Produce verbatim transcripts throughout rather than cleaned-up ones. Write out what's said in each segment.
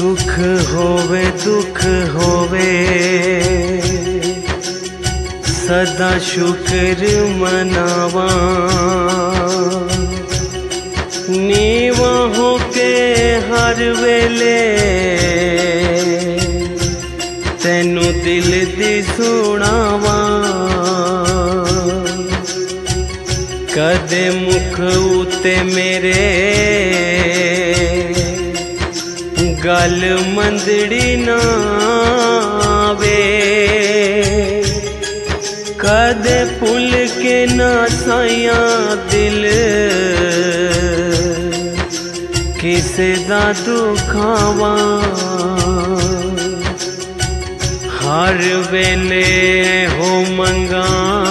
सुख होवे दुख होवे सदा शुक्र मनावा। नीवा होके हर वेले तेनू दिल दी सुनावा। कदे मुख उते मेरे गल मंदड़ी ना आवे। कदे भुल के ना साइया दिल किसे दा दुखावा। हर वेले हो मंगा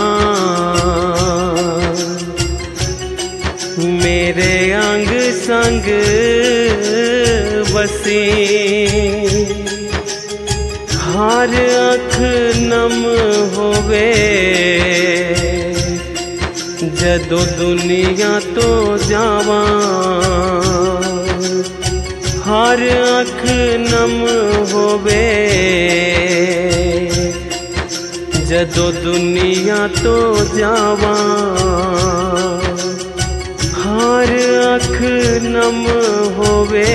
मेरे अंग संग बसी। हर अख नम होवे जदों दुनिया तो जावा। हर अख नम होवे जदों दुनिया तो जावा। हर अख नम होवे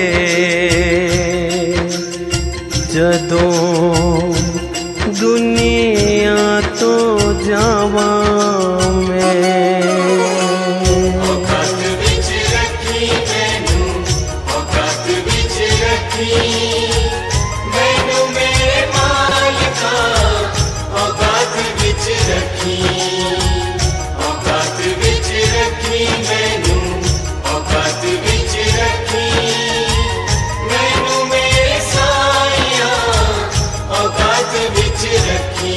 जदों दुनिया तो जावा। मैं औकात विच रखी मैनू, औकात विच रखी मैनू मेरे मालिका। औकात विच रखी, औकात विच रखी मैनू, औकात विच रखी मैनू मेरे साइया। औकात विच रखी।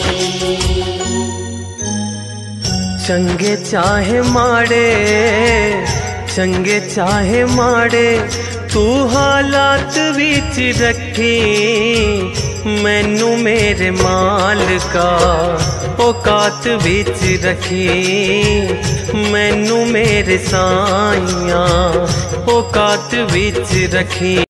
चंगे चाहे माड़े, चंगे चाहे माड़े तू हालात विच रखी मैनू मेरे मालिका। औकात विच रखी मैनू मेरे साइया। औकात विच रखी।